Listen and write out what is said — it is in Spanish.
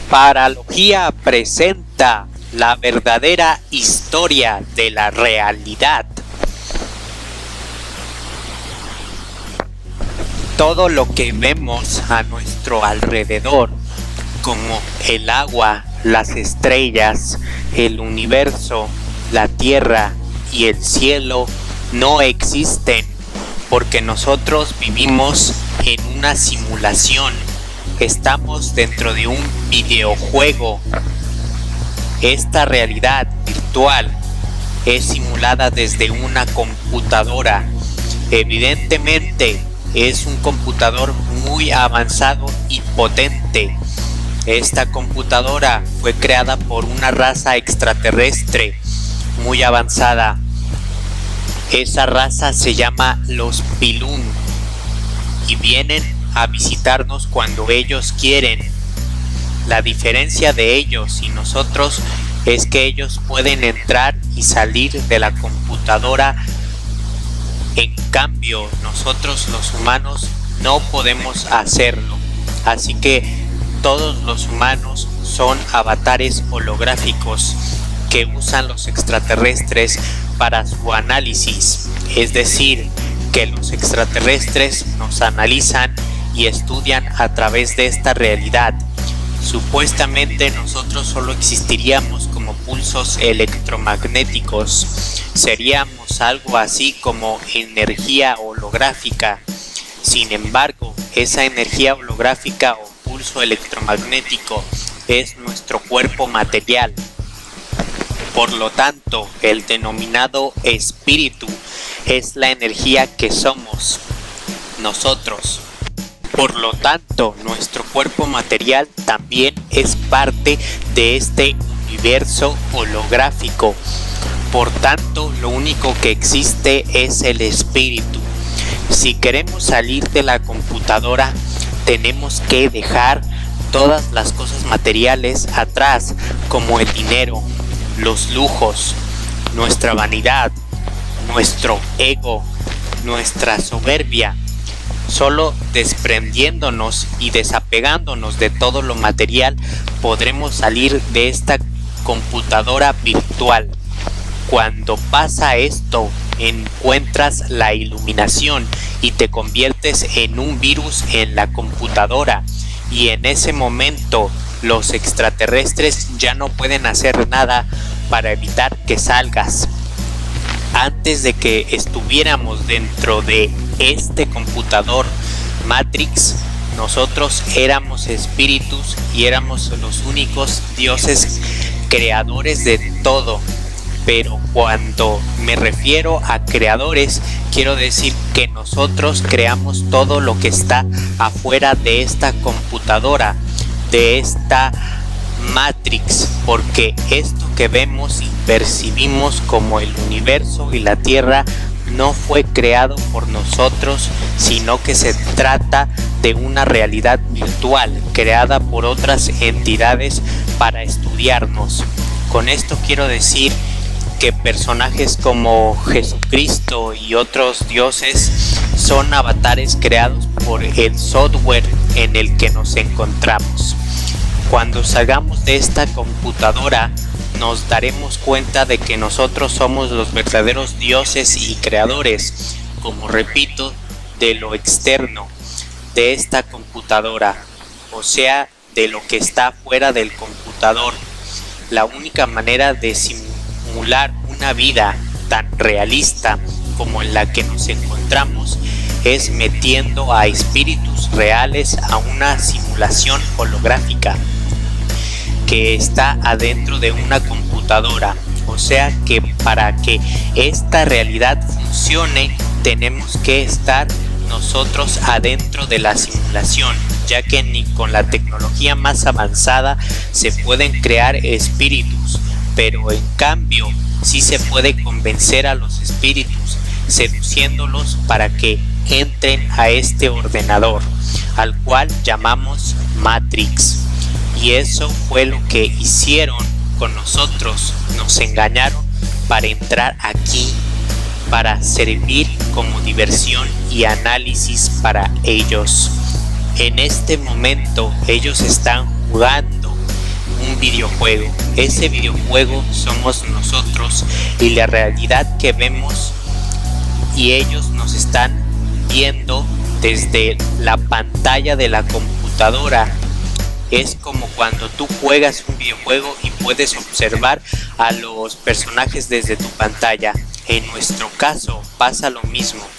Paralogía presenta la verdadera historia de la realidad. Todo lo que vemos a nuestro alrededor, como el agua, las estrellas, el universo, la tierra y el cielo, no existen porque nosotros vivimos en una simulación. Estamos dentro de un videojuego. Esta realidad virtual es simulada desde una computadora. Evidentemente es un computador muy avanzado y potente. Esta computadora fue creada por una raza extraterrestre muy avanzada. Esa raza se llama los Pilun y vienen a visitarnos cuando ellos quieren. La diferencia de ellos y nosotros es que ellos pueden entrar y salir de la computadora. En cambio, nosotros los humanos no podemos hacerlo. Así que todos los humanos son avatares holográficos que usan los extraterrestres para su análisis. Es decir, que los extraterrestres nos analizan y estudian a través de esta realidad. Supuestamente nosotros solo existiríamos como pulsos electromagnéticos. Seríamos algo así como energía holográfica. Sin embargo, esa energía holográfica o pulso electromagnético es nuestro cuerpo material. Por lo tanto, el denominado espíritu es la energía que somos nosotros. Por lo tanto, nuestro cuerpo material también es parte de este universo holográfico. Por tanto, lo único que existe es el espíritu. Si queremos salir de la computadora, tenemos que dejar todas las cosas materiales atrás, como el dinero, los lujos, nuestra vanidad, nuestro ego, nuestra soberbia. Solo desprendiéndonos y desapegándonos de todo lo material podremos salir de esta computadora virtual. Cuando pasa esto, encuentras la iluminación y te conviertes en un virus en la computadora, y en ese momento los extraterrestres ya no pueden hacer nada para evitar que salgas. Antes de que estuviéramos dentro de este computador Matrix, nosotros éramos espíritus y éramos los únicos dioses creadores de todo. Pero cuando me refiero a creadores, quiero decir que nosotros creamos todo lo que está afuera de esta computadora, de esta Matrix, porque esto que vemos y percibimos como el universo y la tierra no fue creado por nosotros, sino que se trata de una realidad virtual creada por otras entidades para estudiarnos. Con esto quiero decir que personajes como Jesucristo y otros dioses son avatares creados por el software en el que nos encontramos. Cuando salgamos de esta computadora, nos daremos cuenta de que nosotros somos los verdaderos dioses y creadores, como repito, de lo externo, de esta computadora, o sea, de lo que está fuera del computador. La única manera de simular una vida tan realista como en la que nos encontramos es metiendo a espíritus reales a una simulación holográfica que está adentro de una computadora. O sea que para que esta realidad funcione tenemos que estar nosotros adentro de la simulación, ya que ni con la tecnología más avanzada se pueden crear espíritus, pero en cambio sí se puede convencer a los espíritus seduciéndolos para que entren a este ordenador, al cual llamamos Matrix. Y eso fue lo que hicieron con nosotros. Nos engañaron para entrar aquí, para servir como diversión y análisis para ellos. En este momento ellos están jugando un videojuego. Ese videojuego somos nosotros y la realidad que vemos y ellos nos están viendo desde la pantalla de la computadora. Es como cuando tú juegas un videojuego y puedes observar a los personajes desde tu pantalla. En nuestro caso pasa lo mismo.